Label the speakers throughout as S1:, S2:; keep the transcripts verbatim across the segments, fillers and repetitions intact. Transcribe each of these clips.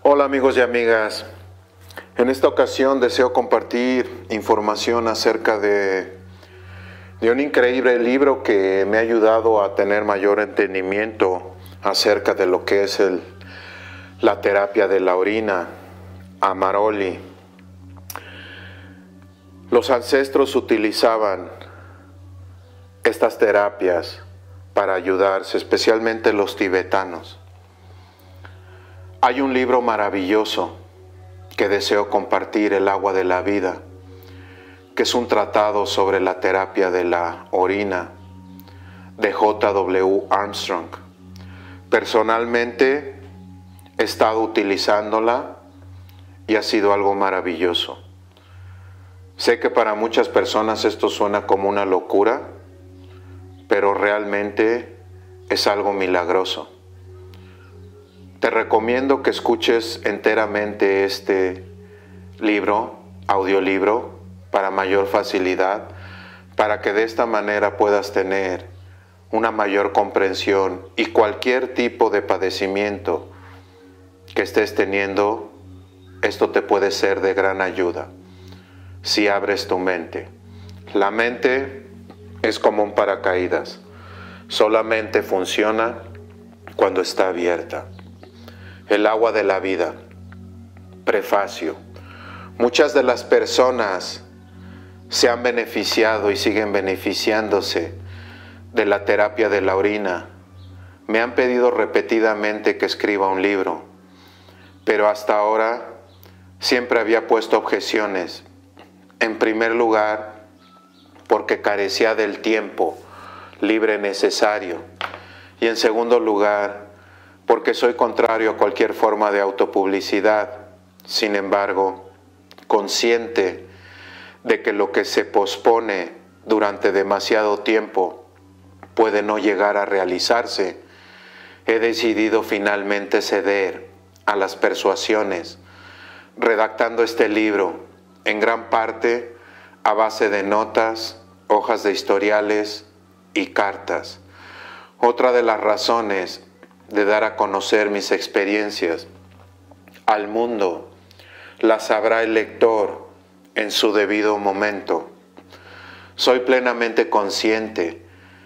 S1: Hola amigos y amigas, en esta ocasión deseo compartir información acerca de, de un increíble libro que me ha ayudado a tener mayor entendimiento acerca de lo que es el, la terapia de la orina, Amaroli. Los ancestros utilizaban estas terapias para ayudarse, especialmente los tibetanos. Hay un libro maravilloso que deseo compartir, El agua de la vida, que es un tratado sobre la terapia de la orina de J W Armstrong. Personalmente he estado utilizándola y ha sido algo maravilloso. Sé que para muchas personas esto suena como una locura, pero realmente es algo milagroso. Te recomiendo que escuches enteramente este libro, audiolibro, para mayor facilidad, para que de esta manera puedas tener una mayor comprensión y cualquier tipo de padecimiento que estés teniendo, esto te puede ser de gran ayuda si abres tu mente. La mente es como un paracaídas, solamente funciona cuando está abierta. El agua de la vida. Prefacio. Muchas de las personas se han beneficiado y siguen beneficiándose de la terapia de la orina. Me han pedido repetidamente que escriba un libro, pero hasta ahora siempre había puesto objeciones. En primer lugar, porque carecía del tiempo libre necesario, y en segundo lugar, porque soy contrario a cualquier forma de autopublicidad. Sin embargo, consciente de que lo que se pospone durante demasiado tiempo puede no llegar a realizarse, he decidido finalmente ceder a las persuasiones, redactando este libro, en gran parte a base de notas, hojas de historiales y cartas. Otra de las razones de dar a conocer mis experiencias al mundo las sabrá el lector en su debido momento. Soy plenamente consciente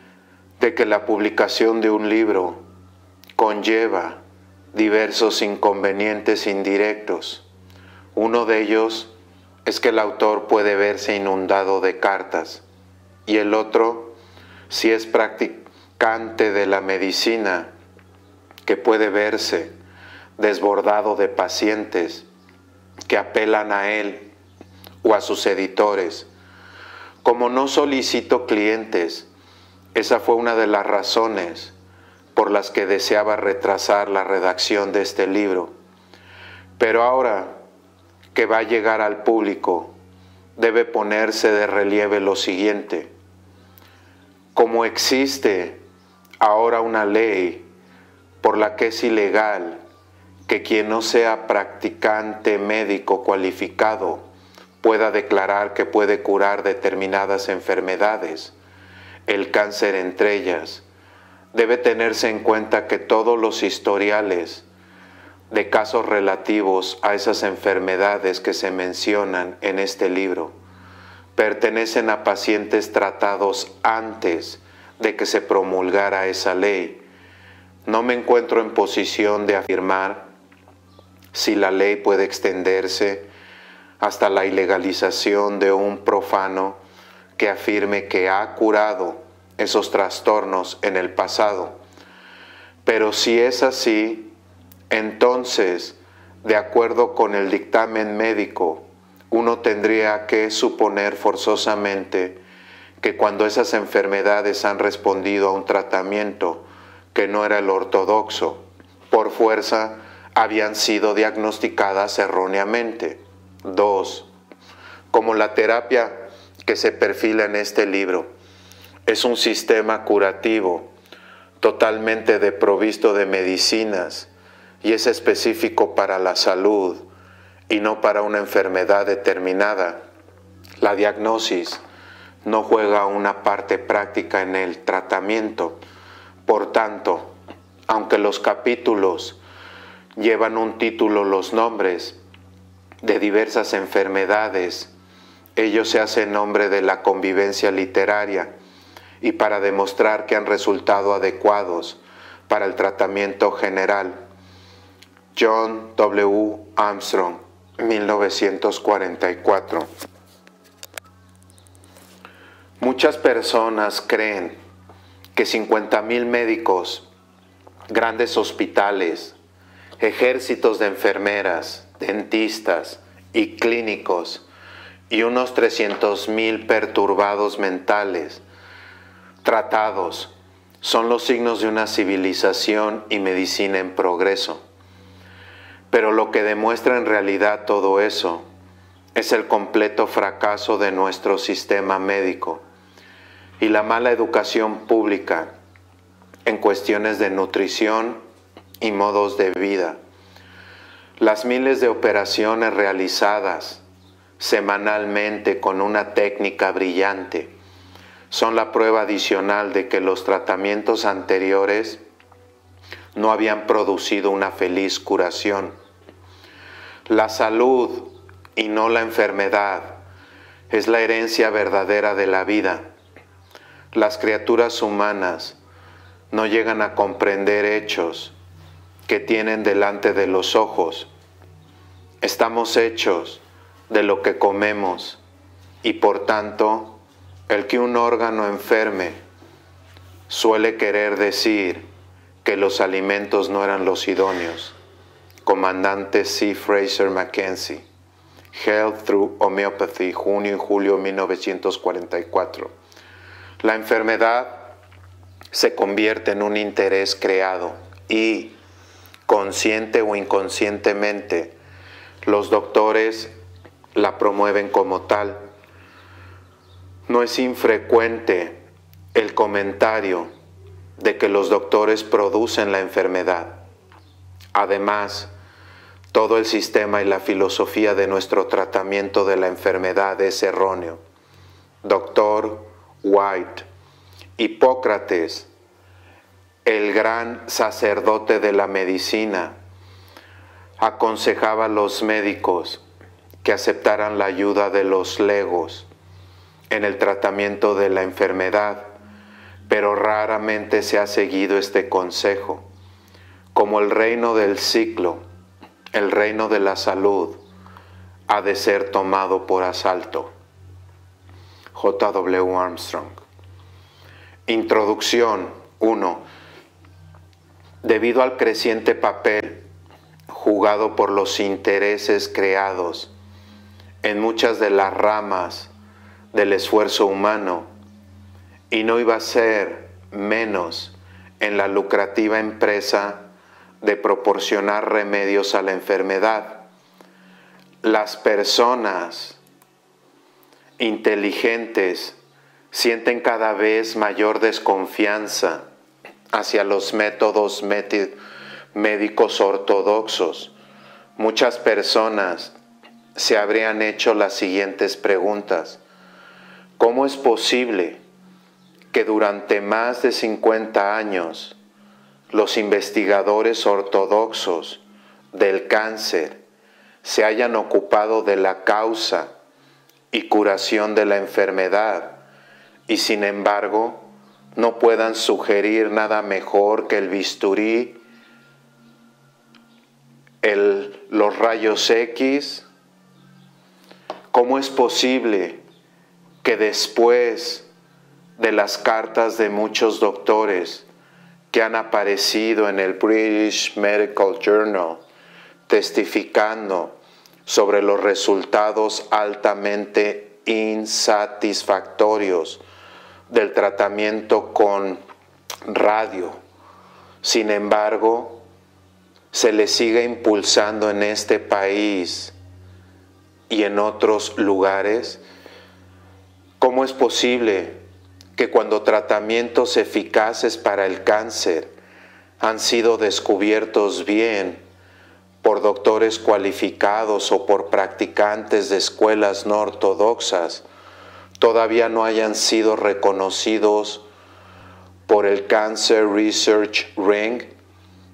S1: de que la publicación de un libro conlleva diversos inconvenientes indirectos. Uno de ellos es que el autor puede verse inundado de cartas, y el otro, si es practicante de la medicina, que puede verse desbordado de pacientes que apelan a él o a sus editores. Como no solicito clientes, esa fue una de las razones por las que deseaba retrasar la redacción de este libro. Pero ahora que va a llegar al público, debe ponerse de relieve lo siguiente. Como existe ahora una ley por la que es ilegal que quien no sea practicante médico cualificado pueda declarar que puede curar determinadas enfermedades, el cáncer entre ellas, debe tenerse en cuenta que todos los historiales de casos relativos a esas enfermedades que se mencionan en este libro pertenecen a pacientes tratados antes de que se promulgara esa ley. No me encuentro en posición de afirmar si la ley puede extenderse hasta la ilegalización de un profano que afirme que ha curado esos trastornos en el pasado. Pero si es así, entonces, de acuerdo con el dictamen médico, uno tendría que suponer forzosamente que cuando esas enfermedades han respondido a un tratamiento que no era el ortodoxo, por fuerza habían sido diagnosticadas erróneamente. Dos, como la terapia que se perfila en este libro es un sistema curativo totalmente desprovisto de medicinas y es específico para la salud y no para una enfermedad determinada, la diagnosis no juega una parte práctica en el tratamiento. Por tanto, aunque los capítulos llevan un título los nombres de diversas enfermedades. Ellos se hacen nombre de la convivencia literaria y para demostrar que han resultado adecuados para el tratamiento general. John W. Armstrong, mil novecientos cuarenta y cuatro. Muchas personas creen que cincuenta mil médicos, grandes hospitales, ejércitos de enfermeras, dentistas y clínicos y unos trescientos mil perturbados mentales tratados son los signos de una civilización y medicina en progreso. Pero lo que demuestra en realidad todo eso es el completo fracaso de nuestro sistema médico y la mala educación pública en cuestiones de nutrición y modos de vida. Las miles de operaciones realizadas semanalmente con una técnica brillante son la prueba adicional de que los tratamientos anteriores no habían producido una feliz curación. La salud y no la enfermedad es la herencia verdadera de la vida. Las criaturas humanas no llegan a comprender hechos que tienen delante de los ojos. Estamos hechos de lo que comemos y por tanto el que un órgano enferme suele querer decir que los alimentos no eran los idóneos. Comandante C. Fraser Mackenzie, Health Through Homeopathy, junio y julio mil novecientos cuarenta y cuatro. La enfermedad se convierte en un interés creado y, consciente o inconscientemente, los doctores la promueven como tal. No es infrecuente el comentario de que los doctores producen la enfermedad. Además, todo el sistema y la filosofía de nuestro tratamiento de la enfermedad es erróneo. Doctor White, Hipócrates, el gran sacerdote de la medicina, aconsejaba a los médicos que aceptaran la ayuda de los legos en el tratamiento de la enfermedad, pero raramente se ha seguido este consejo. Como el reino del ciclo, el reino de la salud ha de ser tomado por asalto. J W Armstrong. Introducción uno. Debido al creciente papel jugado por los intereses creados en muchas de las ramas del esfuerzo humano, y no iba a ser menos en la lucrativa empresa de proporcionar remedios a la enfermedad, las personas inteligentes sienten cada vez mayor desconfianza hacia los métodos médicos ortodoxos. Muchas personas se habrían hecho las siguientes preguntas. ¿Cómo es posible que durante más de cincuenta años los investigadores ortodoxos del cáncer se hayan ocupado de la causa y curación de la enfermedad y sin embargo no puedan sugerir nada mejor que el bisturí, el, los rayos X? ¿Cómo es posible que después de las cartas de muchos doctores que han aparecido en el British Medical Journal testificando sobre los resultados altamente insatisfactorios del tratamiento con radio, sin embargo, se le sigue impulsando en este país y en otros lugares? ¿Cómo es posible que cuando tratamientos eficaces para el cáncer han sido descubiertos bien por doctores cualificados o por practicantes de escuelas no ortodoxas, todavía no hayan sido reconocidos por el Cancer Research Ring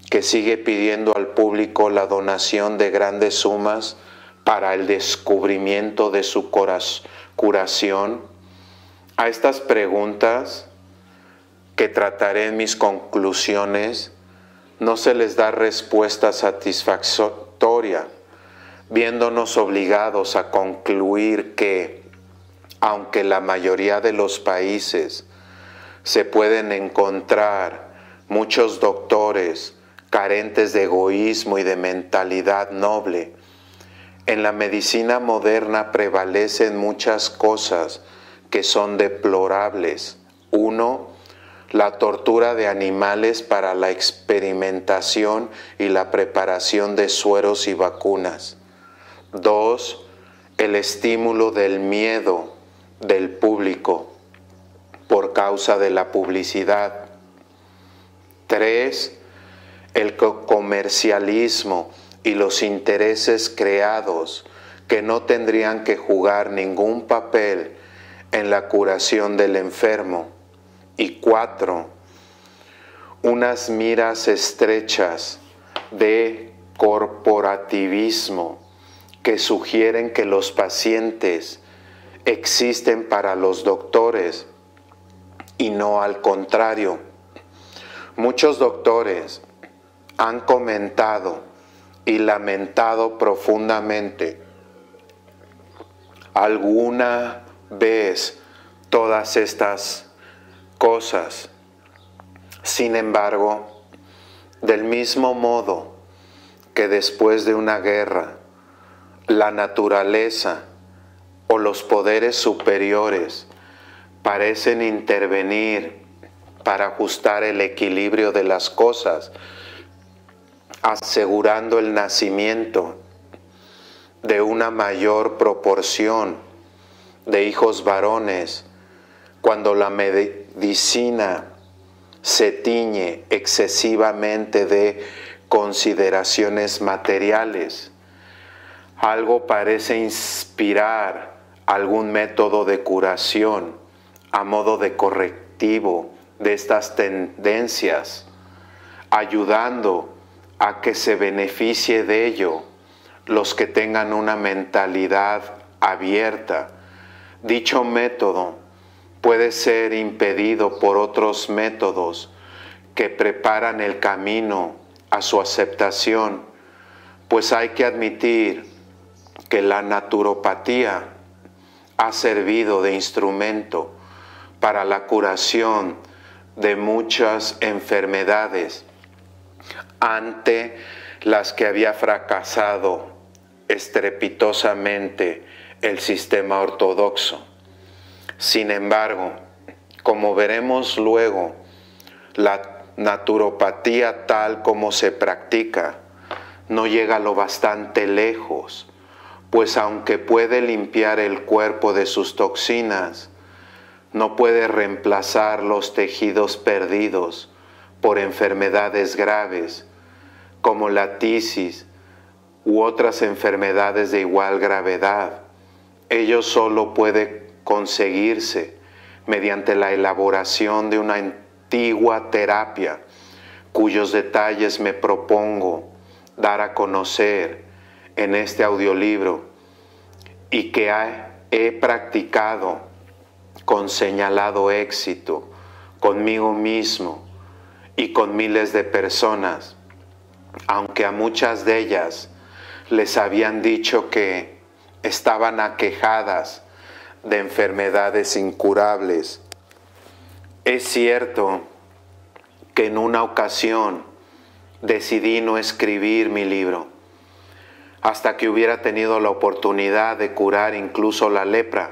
S1: que sigue pidiendo al público la donación de grandes sumas para el descubrimiento de su curación? A estas preguntas, que trataré en mis conclusiones, no se les da respuesta satisfactoria, viéndonos obligados a concluir que, aunque la mayoría de los países se pueden encontrar muchos doctores carentes de egoísmo y de mentalidad noble, en la medicina moderna prevalecen muchas cosas que son deplorables. Uno, la tortura de animales para la experimentación y la preparación de sueros y vacunas. Dos, el estímulo del miedo del público por causa de la publicidad. Tres, el comercialismo y los intereses creados que no tendrían que jugar ningún papel en la curación del enfermo. Y cuatro, unas miras estrechas de corporativismo que sugieren que los pacientes existen para los doctores y no al contrario. Muchos doctores han comentado y lamentado profundamente alguna vez todas estas cosas. Sin embargo, del mismo modo que después de una guerra, la naturaleza o los poderes superiores parecen intervenir para ajustar el equilibrio de las cosas, asegurando el nacimiento de una mayor proporción de hijos varones, cuando la medicina se tiñe excesivamente de consideraciones materiales. Algo parece inspirar algún método de curación a modo de correctivo de estas tendencias, ayudando a que se beneficie de ello los que tengan una mentalidad abierta. Dicho método puede ser impedido por otros métodos que preparan el camino a su aceptación, pues hay que admitir que la naturopatía ha servido de instrumento para la curación de muchas enfermedades ante las que había fracasado estrepitosamente el sistema ortodoxo. Sin embargo, como veremos luego, la naturopatía tal como se practica no llega lo bastante lejos, pues aunque puede limpiar el cuerpo de sus toxinas, no puede reemplazar los tejidos perdidos por enfermedades graves, como la tisis u otras enfermedades de igual gravedad. Ello solo puede conseguirse mediante la elaboración de una antigua terapia, cuyos detalles me propongo dar a conocer en este audiolibro y que he practicado con señalado éxito conmigo mismo y con miles de personas, aunque a muchas de ellas les habían dicho que estaban aquejadas de enfermedades incurables. Es cierto que en una ocasión decidí no escribir mi libro hasta que hubiera tenido la oportunidad de curar incluso la lepra,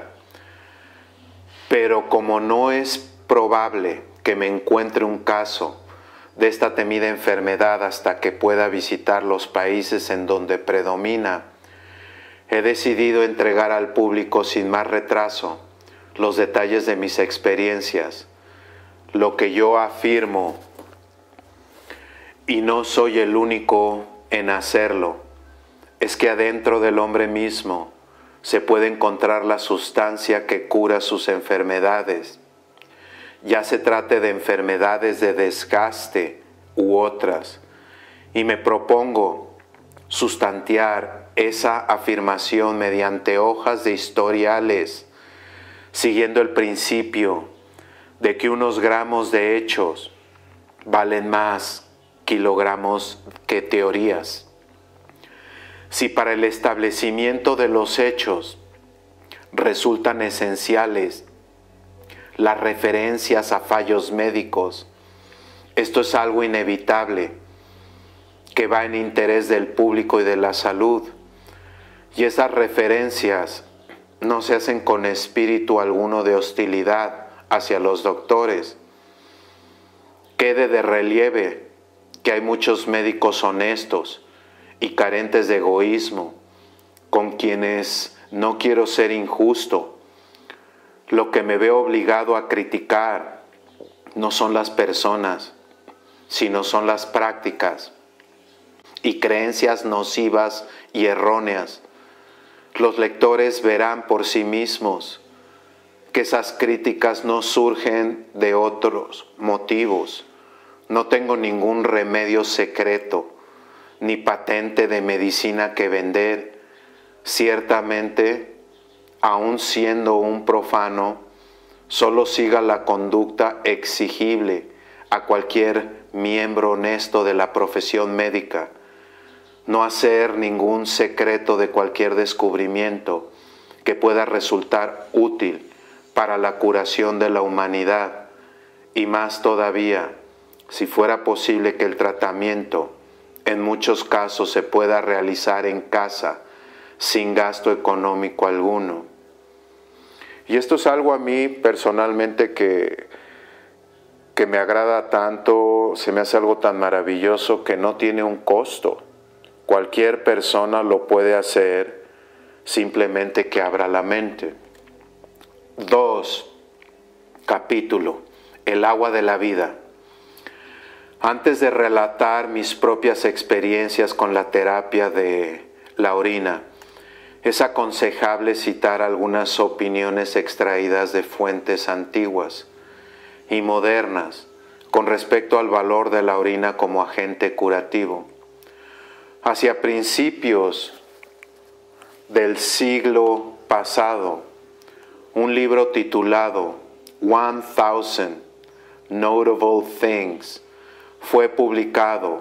S1: pero como no es probable que me encuentre un caso de esta temida enfermedad hasta que pueda visitar los países en donde predomina, he decidido entregar al público sin más retraso los detalles de mis experiencias. Lo que yo afirmo, y no soy el único en hacerlo, es que adentro del hombre mismo se puede encontrar la sustancia que cura sus enfermedades, ya se trate de enfermedades de desgaste u otras, y me propongo sustantiar esa afirmación mediante hojas de historiales, siguiendo el principio de que unos gramos de hechos valen más kilogramos que teorías. Si para el establecimiento de los hechos resultan esenciales las referencias a fallos médicos, esto es algo inevitable que va en interés del público y de la salud, y esas referencias no se hacen con espíritu alguno de hostilidad hacia los doctores. Quede de relieve que hay muchos médicos honestos y carentes de egoísmo, con quienes no quiero ser injusto. Lo que me veo obligado a criticar no son las personas, sino son las prácticas y creencias nocivas y erróneas. Los lectores verán por sí mismos que esas críticas no surgen de otros motivos. No tengo ningún remedio secreto ni patente de medicina que vender. Ciertamente, aun siendo un profano, solo siga la conducta exigible a cualquier miembro honesto de la profesión médica. No hacer ningún secreto de cualquier descubrimiento que pueda resultar útil para la curación de la humanidad, y más todavía, si fuera posible que el tratamiento en muchos casos se pueda realizar en casa sin gasto económico alguno. Y esto es algo a mí personalmente que, que me agrada tanto, se me hace algo tan maravilloso que no tiene un costo. Cualquier persona lo puede hacer, simplemente que abra la mente. Dos, capítulo, el agua de la vida. Antes de relatar mis propias experiencias con la terapia de la orina, es aconsejable citar algunas opiniones extraídas de fuentes antiguas y modernas con respecto al valor de la orina como agente curativo. Hacia principios del siglo pasado, un libro titulado One Thousand Notable Things fue publicado,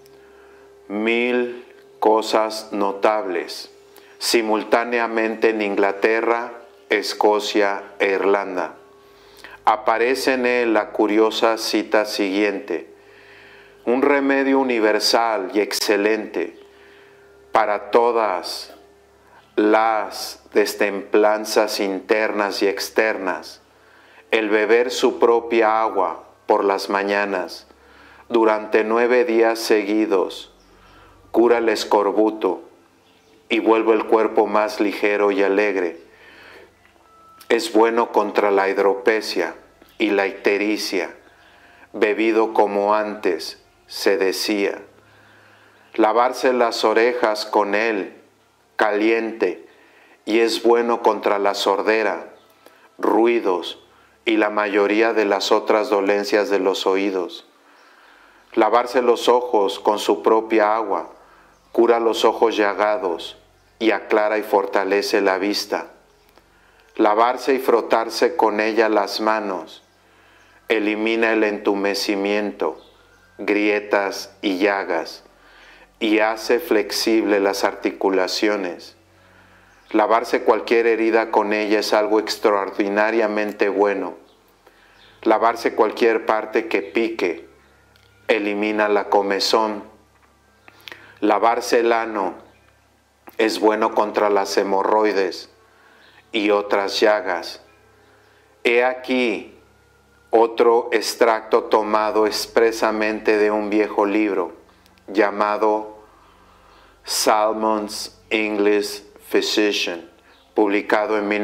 S1: Mil Cosas Notables, simultáneamente en Inglaterra, Escocia e Irlanda. Aparece en él la curiosa cita siguiente: un remedio universal y excelente para todas las destemplanzas internas y externas, el beber su propia agua por las mañanas durante nueve días seguidos cura el escorbuto y vuelve el cuerpo más ligero y alegre. Es bueno contra la hidropesia y la ictericia, bebido como antes se decía. Lavarse las orejas con él, caliente, y es bueno contra la sordera, ruidos y la mayoría de las otras dolencias de los oídos. Lavarse los ojos con su propia agua cura los ojos llagados y aclara y fortalece la vista. Lavarse y frotarse con ella las manos elimina el entumecimiento, grietas y llagas, y hace flexible las articulaciones. Lavarse cualquier herida con ella es algo extraordinariamente bueno. Lavarse cualquier parte que pique elimina la comezón. Lavarse el ano es bueno contra las hemorroides y otras llagas. He aquí otro extracto tomado expresamente de un viejo libro llamado Salmon's English Physician, publicado en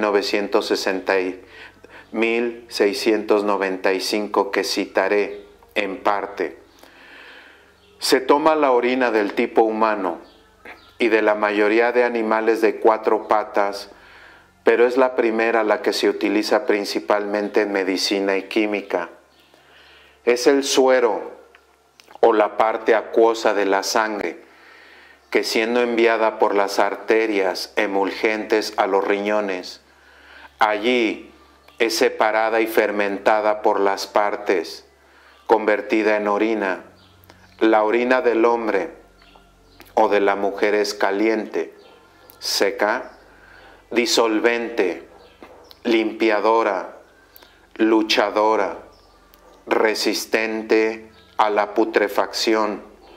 S1: mil seiscientos noventa y cinco, que citaré en parte. Se toma la orina del tipo humano y de la mayoría de animales de cuatro patas, pero es la primera la que se utiliza principalmente en medicina y química. Es el suero o la parte acuosa de la sangre, que siendo enviada por las arterias emulgentes a los riñones, allí es separada y fermentada por las partes, convertida en orina. La orina del hombre o de la mujer es caliente, seca, disolvente, limpiadora, luchadora, resistente a la putrefacción.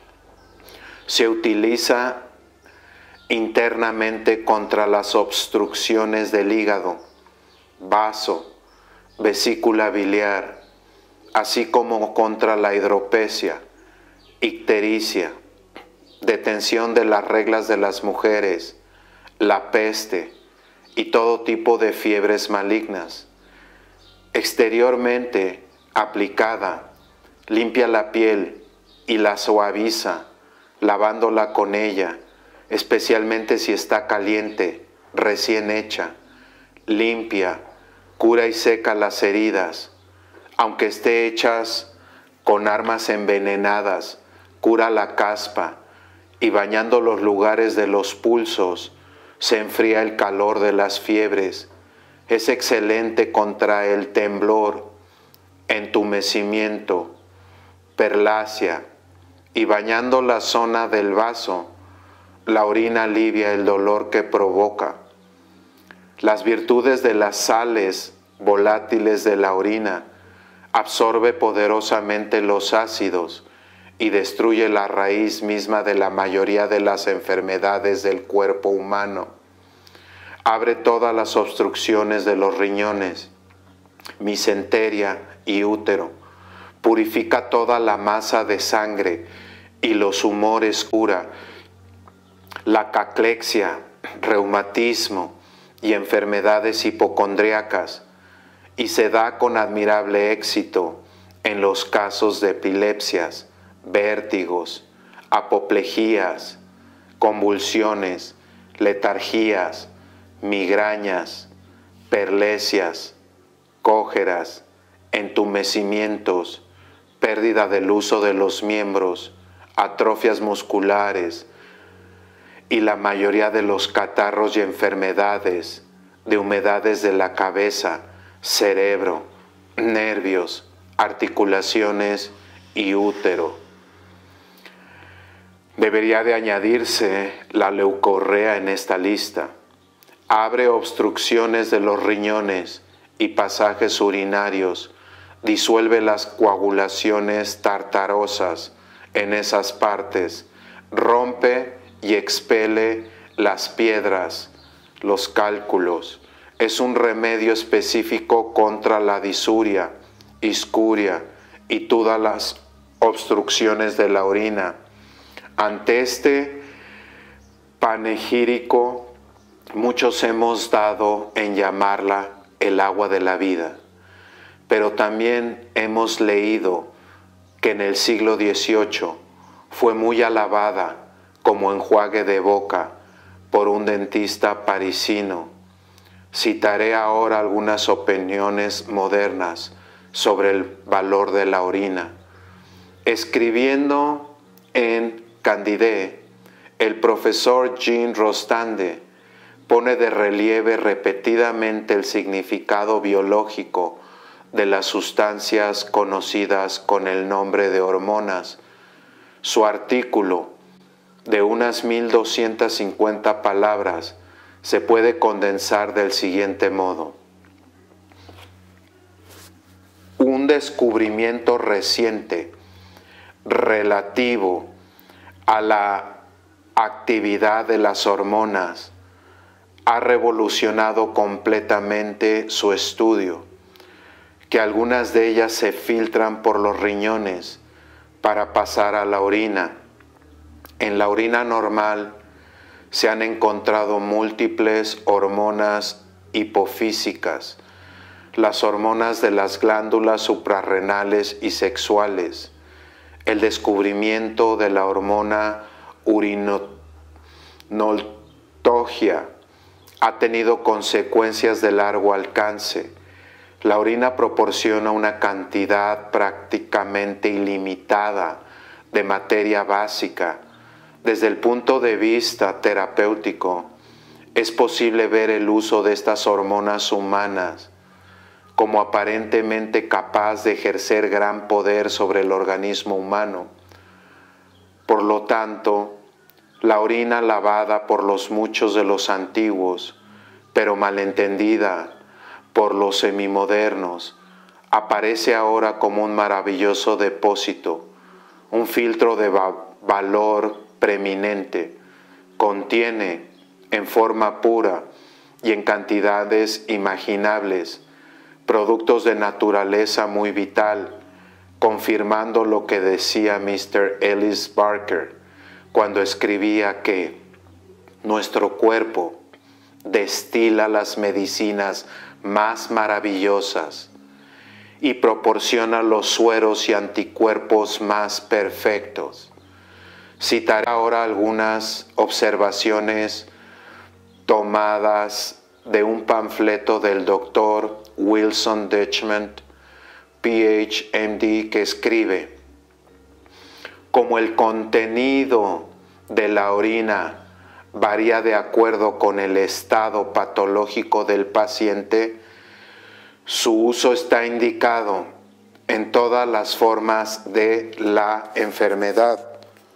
S1: Se utiliza internamente contra las obstrucciones del hígado, vaso, vesícula biliar, así como contra la hidropesia, ictericia, detención de las reglas de las mujeres, la peste y todo tipo de fiebres malignas. Exteriormente aplicada, limpia la piel y la suaviza, lavándola con ella, especialmente si está caliente, recién hecha. Limpia, cura y seca las heridas, aunque esté hechas con armas envenenadas, cura la caspa, y bañando los lugares de los pulsos, se enfría el calor de las fiebres. Es excelente contra el temblor, entumecimiento, perlacia, y bañando la zona del vaso, la orina alivia el dolor que provoca. Las virtudes de las sales volátiles de la orina absorbe poderosamente los ácidos y destruye la raíz misma de la mayoría de las enfermedades del cuerpo humano. Abre todas las obstrucciones de los riñones, mesenteria y útero. Purifica toda la masa de sangre y los humores cura. La caclexia, reumatismo y enfermedades hipocondríacas, y se da con admirable éxito en los casos de epilepsias, vértigos, apoplejías, convulsiones, letargías, migrañas, perlesias, cógeras, entumecimientos, pérdida del uso de los miembros, atrofias musculares y la mayoría de los catarros y enfermedades de humedades de la cabeza, cerebro, nervios, articulaciones y útero. Debería de añadirse la leucorrea en esta lista. Abre obstrucciones de los riñones y pasajes urinarios, disuelve las coagulaciones tartarosas en esas partes, rompe y expele las piedras, los cálculos. Es un remedio específico contra la disuria, iscuria y todas las obstrucciones de la orina. Ante este panegírico, muchos hemos dado en llamarla el agua de la vida, pero también hemos leído que en el siglo dieciocho fue muy alabada como enjuague de boca por un dentista parisino. Citaré ahora algunas opiniones modernas sobre el valor de la orina. Escribiendo en Candide, el profesor Jean Rostande pone de relieve repetidamente el significado biológico de las sustancias conocidas con el nombre de hormonas. Su artículo, de unas mil doscientas cincuenta palabras, se puede condensar del siguiente modo. Un descubrimiento reciente relativo a la actividad de las hormonas ha revolucionado completamente su estudio, que algunas de ellas se filtran por los riñones para pasar a la orina. En la orina normal se han encontrado múltiples hormonas hipofísicas, las hormonas de las glándulas suprarrenales y sexuales. El descubrimiento de la hormona urinoltogia ha tenido consecuencias de largo alcance. La orina proporciona una cantidad prácticamente ilimitada de materia básica, desde el punto de vista terapéutico, es posible ver el uso de estas hormonas humanas como aparentemente capaz de ejercer gran poder sobre el organismo humano. Por lo tanto, la orina lavada por los muchos de los antiguos, pero malentendida por los semimodernos, aparece ahora como un maravilloso depósito, un filtro de va- valor preeminente. Contiene en forma pura y en cantidades imaginables productos de naturaleza muy vital, confirmando lo que decía mister Ellis Barker cuando escribía que nuestro cuerpo destila las medicinas más maravillosas y proporciona los sueros y anticuerpos más perfectos. Citaré ahora algunas observaciones tomadas de un panfleto del doctor Wilson Ditchman, P H M D, que escribe: como el contenido de la orina varía de acuerdo con el estado patológico del paciente, su uso está indicado en todas las formas de la enfermedad,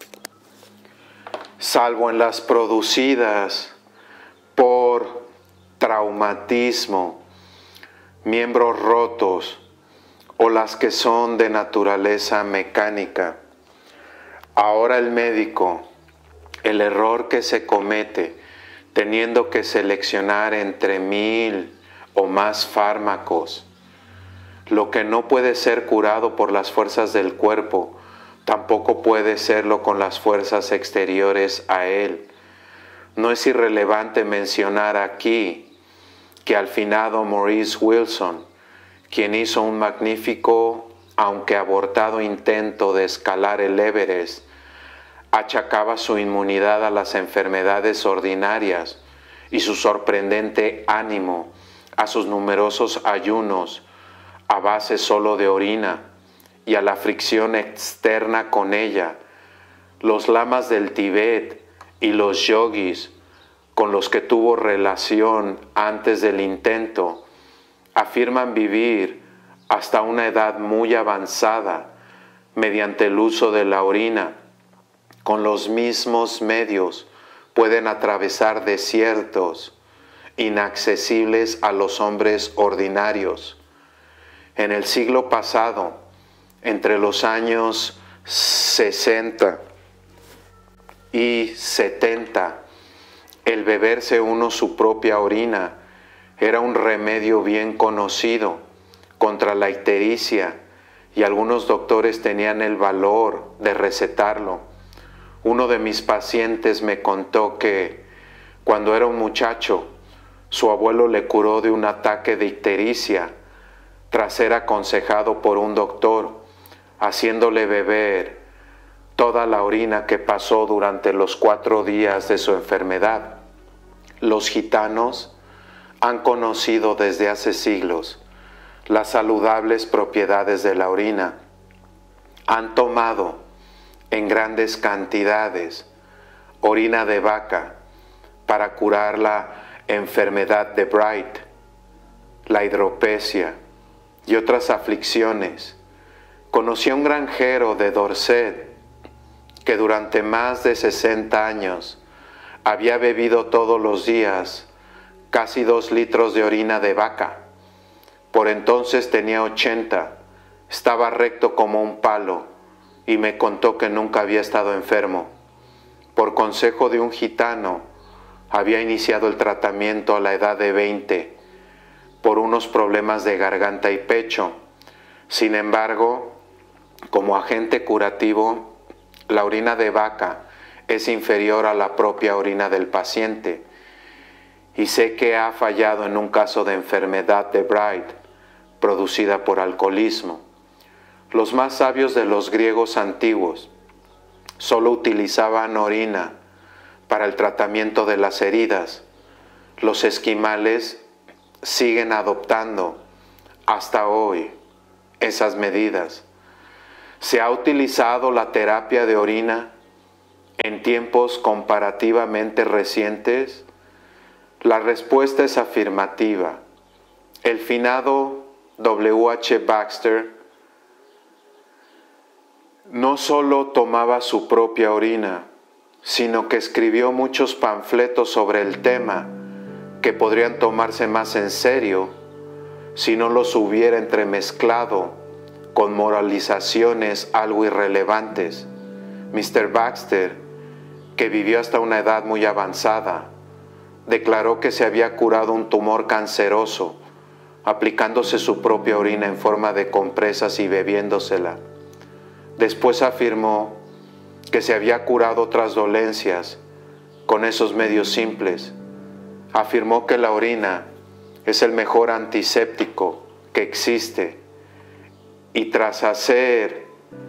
S1: salvo en las producidas por traumatismo, miembros rotos o las que son de naturaleza mecánica. Ahora el médico, el error que se comete teniendo que seleccionar entre mil o más fármacos, lo que no puede ser curado por las fuerzas del cuerpo, tampoco puede serlo con las fuerzas exteriores a él. No es irrelevante mencionar aquí que al finado Maurice Wilson, quien hizo un magnífico, aunque abortado intento de escalar el Everest, achacaba su inmunidad a las enfermedades ordinarias y su sorprendente ánimo a sus numerosos ayunos a base solo de orina y a la fricción externa con ella. Los lamas del Tíbet y los yogis con los que tuvo relación antes del intento afirman vivir hasta una edad muy avanzada mediante el uso de la orina. Con los mismos medios pueden atravesar desiertos inaccesibles a los hombres ordinarios. En el siglo pasado, entre los años sesenta y setenta, el beberse uno su propia orina era un remedio bien conocido contra la ictericia y algunos doctores tenían el valor de recetarlo. Uno de mis pacientes me contó que cuando era un muchacho, su abuelo le curó de un ataque de ictericia tras ser aconsejado por un doctor, haciéndole beber toda la orina que pasó durante los cuatro días de su enfermedad. Los gitanos han conocido desde hace siglos las saludables propiedades de la orina. Han tomado en grandes cantidades orina de vaca para curar la enfermedad de Bright, la hidropesia y otras aflicciones. Conocí a un granjero de Dorset que durante más de sesenta años había bebido todos los días casi dos litros de orina de vaca. Por entonces tenía ochenta, estaba recto como un palo y me contó que nunca había estado enfermo. Por consejo de un gitano, había iniciado el tratamiento a la edad de veinte por unos problemas de garganta y pecho. Sin embargo, como agente curativo, la orina de vaca es inferior a la propia orina del paciente, y sé que ha fallado en un caso de enfermedad de Bright producida por alcoholismo. Los más sabios de los griegos antiguos solo utilizaban orina para el tratamiento de las heridas. Los esquimales siguen adoptando hasta hoy esas medidas. ¿Se ha utilizado la terapia de orina en tiempos comparativamente recientes? La respuesta es afirmativa. El finado W H Baxter no solo tomaba su propia orina, sino que escribió muchos panfletos sobre el tema que podrían tomarse más en serio si no los hubiera entremezclado con moralizaciones algo irrelevantes. mister Baxter, que vivió hasta una edad muy avanzada, declaró que se había curado un tumor canceroso aplicándose su propia orina en forma de compresas y bebiéndosela. Después afirmó que se había curado otras dolencias con esos medios simples. Afirmó que la orina es el mejor antiséptico que existe, y tras hacer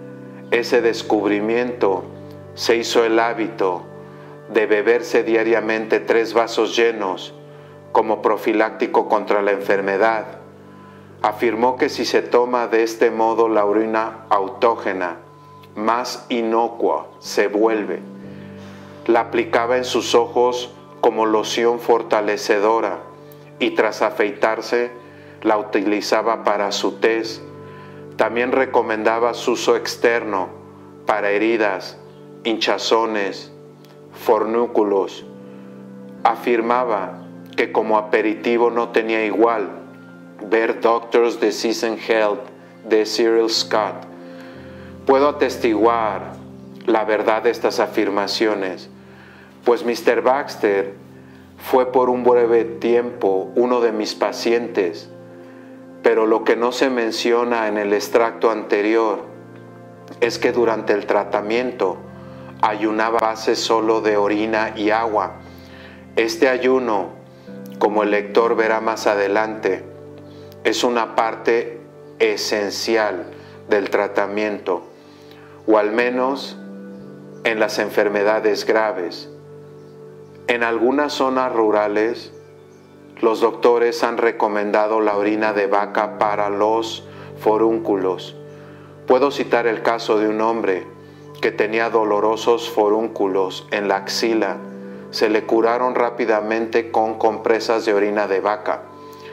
S1: ese descubrimiento se hizo el hábito de beberse diariamente tres vasos llenos como profiláctico contra la enfermedad. Afirmó que si se toma de este modo la orina autógena, más inocua se vuelve. La aplicaba en sus ojos como loción fortalecedora y tras afeitarse la utilizaba para su tez. También recomendaba su uso externo para heridas, hinchazones, forúnculos. Afirmaba que como aperitivo no tenía igual ver Doctor's Disease and Health de Cyril Scott. Puedo atestiguar la verdad de estas afirmaciones, pues mister Baxter fue por un breve tiempo uno de mis pacientes, pero lo que no se menciona en el extracto anterior es que durante el tratamiento ayunaba a base solo de orina y agua. Este ayuno, como el lector verá más adelante, es una parte esencial del tratamiento, o al menos en las enfermedades graves. En algunas zonas rurales, los doctores han recomendado la orina de vaca para los forúnculos. Puedo citar el caso de un hombre que tenía dolorosos forúnculos en la axila. Se le curaron rápidamente con compresas de orina de vaca.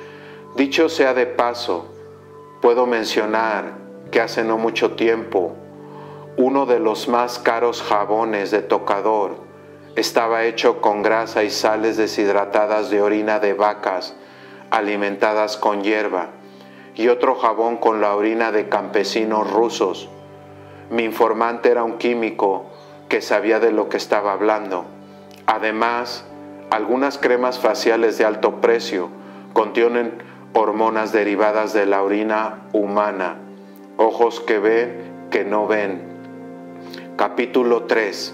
S1: Dicho sea de paso, puedo mencionar que hace no mucho tiempo, uno de los más caros jabones de tocador estaba hecho con grasa y sales deshidratadas de orina de vacas alimentadas con hierba, y otro jabón con la orina de campesinos rusos. Mi informante era un químico que sabía de lo que estaba hablando. Además, algunas cremas faciales de alto precio contienen hormonas derivadas de la orina humana. Ojos que ven, que no ven. Capítulo tres.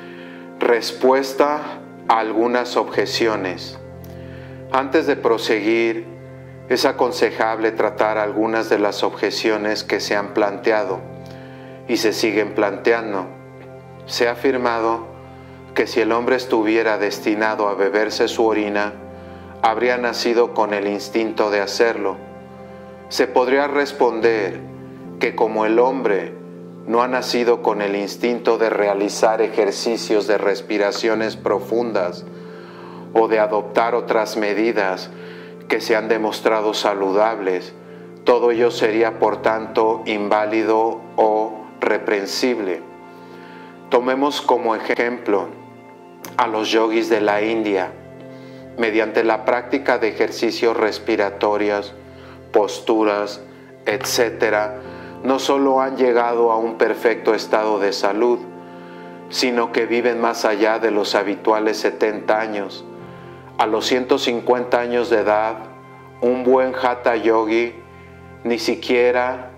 S1: Respuesta a algunas objeciones. Antes de proseguir, es aconsejable tratar algunas de las objeciones que se han planteado y se siguen planteando. Se ha afirmado que si el hombre estuviera destinado a beberse su orina, habría nacido con el instinto de hacerlo. Se podría responder que como el hombre no ha nacido con el instinto de realizar ejercicios de respiraciones profundas o de adoptar otras medidas que se han demostrado saludables, todo ello sería por tanto inválido o reprensible. Tomemos como ejemplo a los yogis de la India. Mediante la práctica de ejercicios respiratorios, posturas, etcétera, no solo han llegado a un perfecto estado de salud, sino que viven más allá de los habituales setenta años. A los ciento cincuenta años de edad, un buen Hatha Yogi ni siquiera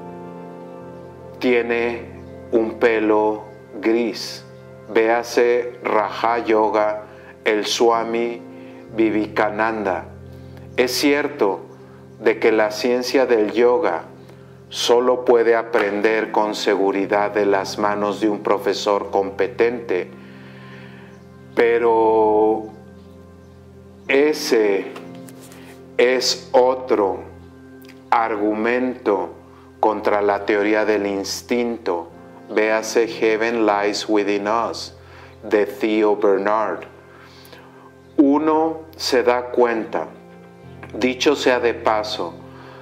S1: tiene un pelo gris. Véase Raja Yoga, el Swami Vivekananda. Es cierto de que la ciencia del yoga solo puede aprender con seguridad de las manos de un profesor competente, pero ese es otro argumento contra la teoría del instinto. Véase Heaven Lies Within Us, de Theo Bernard. Uno se da cuenta, dicho sea de paso,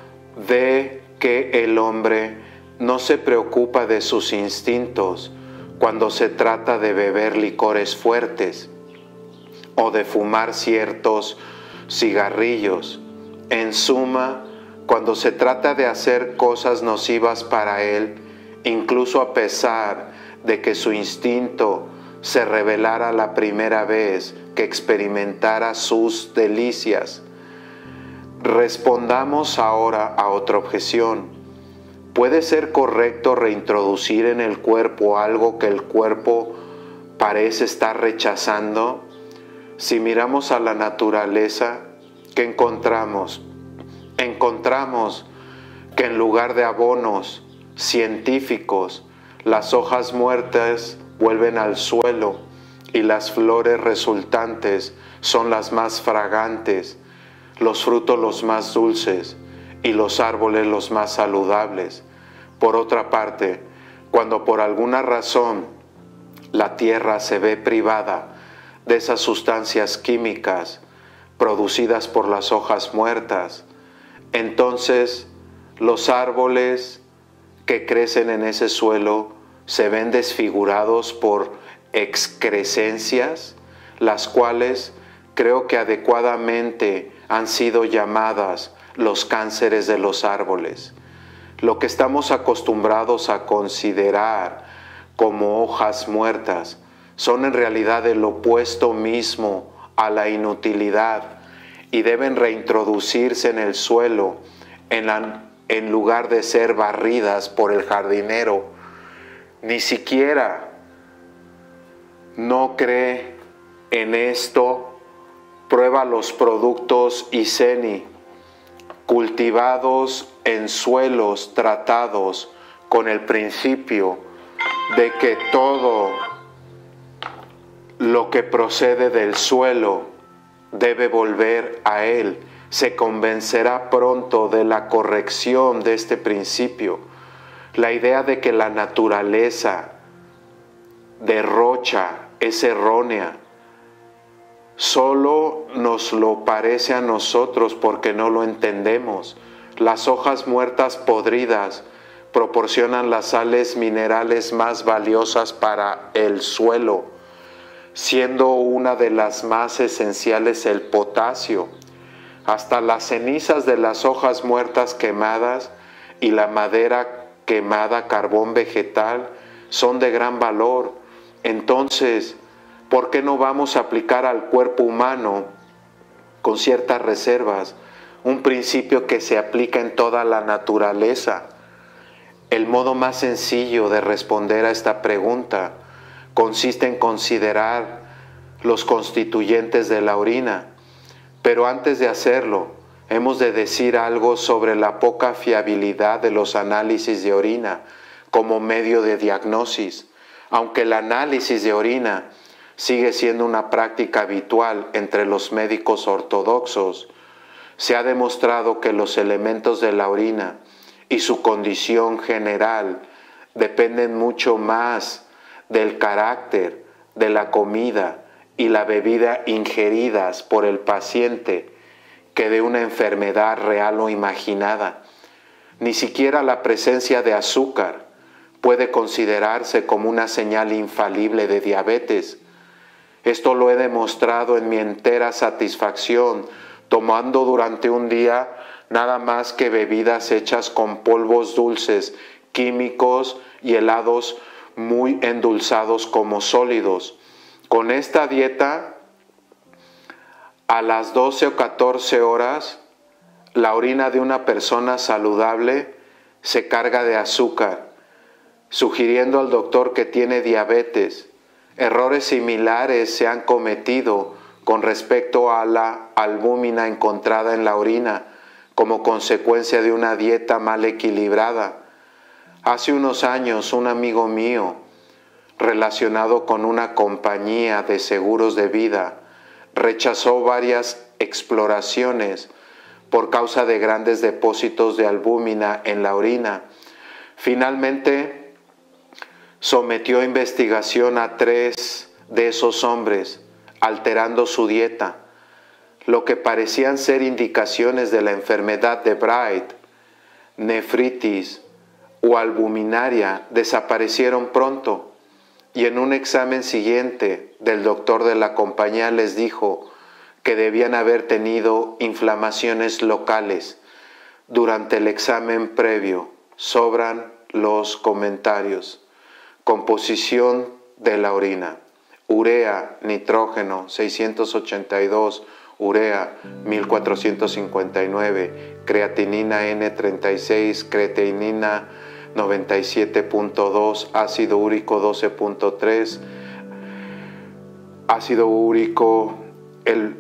S1: de que el hombre no se preocupa de sus instintos cuando se trata de beber licores fuertes o de fumar ciertos cigarrillos. En suma, cuando se trata de hacer cosas nocivas para él, incluso a pesar de que su instinto se revelara la primera vez que experimentara sus delicias. Respondamos ahora a otra objeción. ¿Puede ser correcto reintroducir en el cuerpo algo que el cuerpo parece estar rechazando? Si miramos a la naturaleza, ¿qué encontramos? Encontramos que en lugar de abonos científicos, las hojas muertas vuelven al suelo y las flores resultantes son las más fragantes, los frutos los más dulces y los árboles los más saludables. Por otra parte, cuando por alguna razón la tierra se ve privada de esas sustancias químicas producidas por las hojas muertas, entonces los árboles que crecen en ese suelo se ven desfigurados por excrescencias, las cuales creo que adecuadamente han sido llamadas los cánceres de los árboles. Lo que estamos acostumbrados a considerar como hojas muertas son en realidad el opuesto mismo a la inutilidad y deben reintroducirse en el suelo en, la, en lugar de ser barridas por el jardinero. Ni siquiera no cree en esto. Prueba los productos Iceni, cultivados en suelos tratados con el principio de que todo lo que procede del suelo debe volver a él. Se convencerá pronto de la corrección de este principio. La idea de que la naturaleza derrocha es errónea. Solo nos lo parece a nosotros porque no lo entendemos. Las hojas muertas podridas proporcionan las sales minerales más valiosas para el suelo, siendo una de las más esenciales el potasio. Hasta las cenizas de las hojas muertas quemadas y la madera quemada, carbón vegetal, son de gran valor. Entonces, ¿por qué no vamos a aplicar al cuerpo humano, con ciertas reservas, un principio que se aplica en toda la naturaleza? El modo más sencillo de responder a esta pregunta consiste en considerar los constituyentes de la orina. Pero antes de hacerlo, hemos de decir algo sobre la poca fiabilidad de los análisis de orina como medio de diagnosis. Aunque el análisis de orina sigue siendo una práctica habitual entre los médicos ortodoxos, se ha demostrado que los elementos de la orina y su condición general dependen mucho más del carácter de la comida y la bebida ingeridas por el paciente que de una enfermedad real o imaginada. Ni siquiera la presencia de azúcar puede considerarse como una señal infalible de diabetes. Esto lo he demostrado en mi entera satisfacción, tomando durante un día nada más que bebidas hechas con polvos dulces, químicos y helados muy endulzados como sólidos. Con esta dieta, a las doce o catorce horas, la orina de una persona saludable se carga de azúcar, sugiriendo al doctor que tiene diabetes. Errores similares se han cometido con respecto a la albúmina encontrada en la orina como consecuencia de una dieta mal equilibrada. Hace unos años, un amigo mío, relacionado con una compañía de seguros de vida, rechazó varias exploraciones por causa de grandes depósitos de albúmina en la orina, Finalmente, sometió a investigación a tres de esos hombres, alterando su dieta. Lo que parecían ser indicaciones de la enfermedad de Bright, nefritis o albuminaria, desaparecieron pronto, y en un examen siguiente del doctor de la compañía les dijo que debían haber tenido inflamaciones locales. Durante el examen previo sobran los comentarios. Composición de la orina: urea, nitrógeno seiscientos ochenta y dos, urea mil cuatrocientos cincuenta y nueve, creatinina N treinta y seis, creatinina noventa y siete punto dos, ácido úrico doce punto tres, ácido úrico, el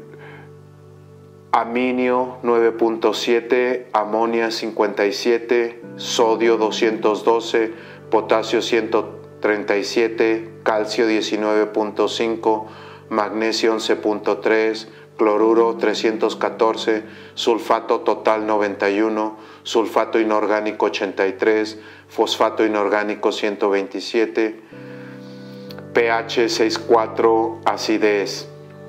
S1: aminio nueve punto siete, amonia cincuenta y siete, sodio doscientos doce, potasio ciento treinta y siete, calcio diecinueve punto cinco, magnesio once punto tres, cloruro trescientos catorce, sulfato total noventa y uno, sulfato inorgánico ochenta y tres, fosfato inorgánico ciento veintisiete, pH seis punto cuatro, acidez.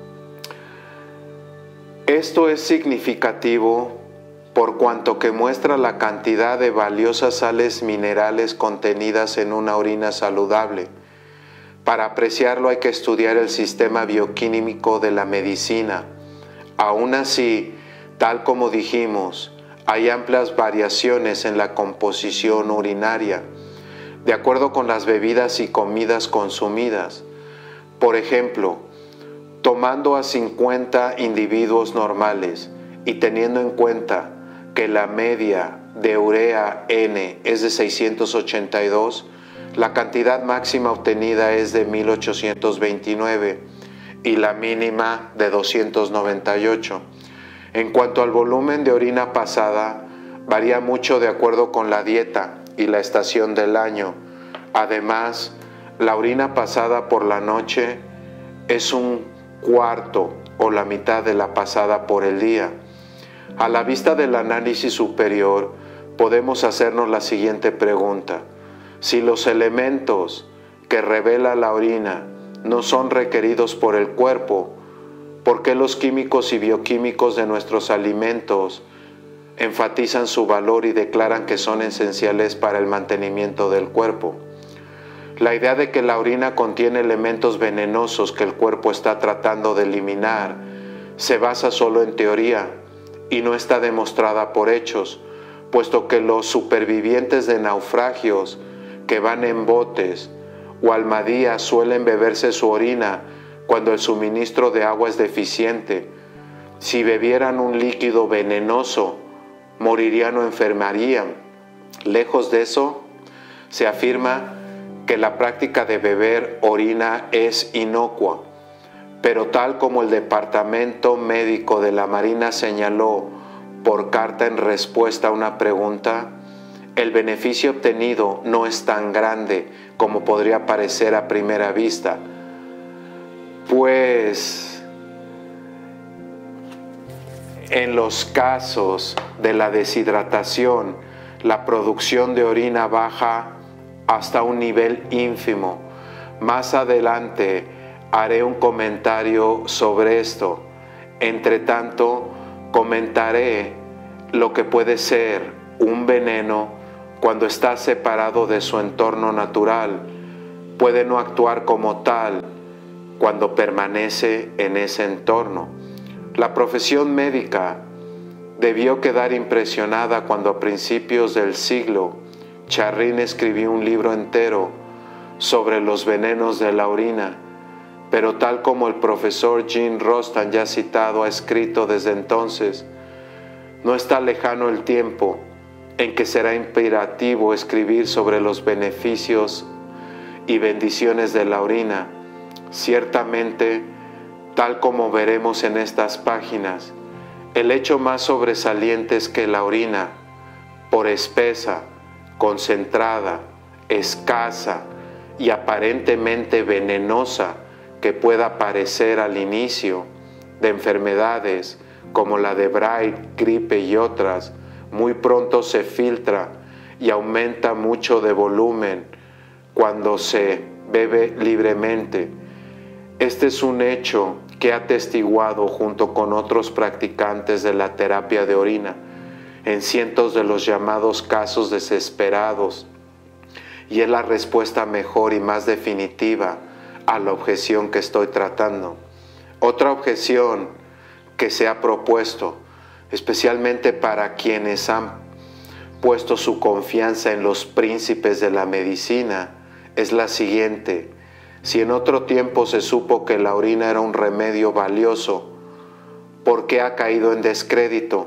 S1: Esto es significativo por cuanto que muestra la cantidad de valiosas sales minerales contenidas en una orina saludable. Para apreciarlo hay que estudiar el sistema bioquímico de la medicina. Aún así, tal como dijimos, hay amplias variaciones en la composición urinaria, de acuerdo con las bebidas y comidas consumidas. Por ejemplo, tomando a cincuenta individuos normales y teniendo en cuenta que la media de urea N es de seiscientos ochenta y dos, la cantidad máxima obtenida es de mil ochocientos veintinueve y la mínima de doscientos noventa y ocho. En cuanto al volumen de orina pasada, varía mucho de acuerdo con la dieta y la estación del año. Además, la orina pasada por la noche es un cuarto o la mitad de la pasada por el día. A la vista del análisis superior, podemos hacernos la siguiente pregunta: si los elementos que revela la orina no son requeridos por el cuerpo, ¿por qué los químicos y bioquímicos de nuestros alimentos enfatizan su valor y declaran que son esenciales para el mantenimiento del cuerpo? La idea de que la orina contiene elementos venenosos que el cuerpo está tratando de eliminar se basa solo en teoría y no está demostrada por hechos, puesto que los supervivientes de naufragios que van en botes o almadías suelen beberse su orina cuando el suministro de agua es deficiente. Si bebieran un líquido venenoso, morirían o enfermarían. Lejos de eso, se afirma que la práctica de beber orina es inocua, pero tal como el Departamento Médico de la Marina señaló por carta en respuesta a una pregunta, el beneficio obtenido no es tan grande como podría parecer a primera vista, pues en los casos de la deshidratación, la producción de orina baja hasta un nivel ínfimo. Más adelante haré un comentario sobre esto. Entre tanto, comentaré lo que puede ser un veneno cuando está separado de su entorno natural. Puede no actuar como tal cuando permanece en ese entorno. La profesión médica debió quedar impresionada cuando a principios del siglo Charrin escribió un libro entero sobre los venenos de la orina, pero tal como el profesor Jean Rostand ya citado ha escrito desde entonces, no está lejano el tiempo en que será imperativo escribir sobre los beneficios y bendiciones de la orina. Ciertamente, tal como veremos en estas páginas, el hecho más sobresaliente es que la orina, por espesa, concentrada, escasa y aparentemente venenosa que pueda parecer al inicio de enfermedades como la de Bright, gripe y otras, muy pronto se filtra y aumenta mucho de volumen cuando se bebe libremente. Este es un hecho que ha atestiguado junto con otros practicantes de la terapia de orina en cientos de los llamados casos desesperados, y es la respuesta mejor y más definitiva a la objeción que estoy tratando. Otra objeción que se ha propuesto, especialmente para quienes han puesto su confianza en los príncipes de la medicina, es la siguiente: si en otro tiempo se supo que la orina era un remedio valioso, ¿por qué ha caído en descrédito?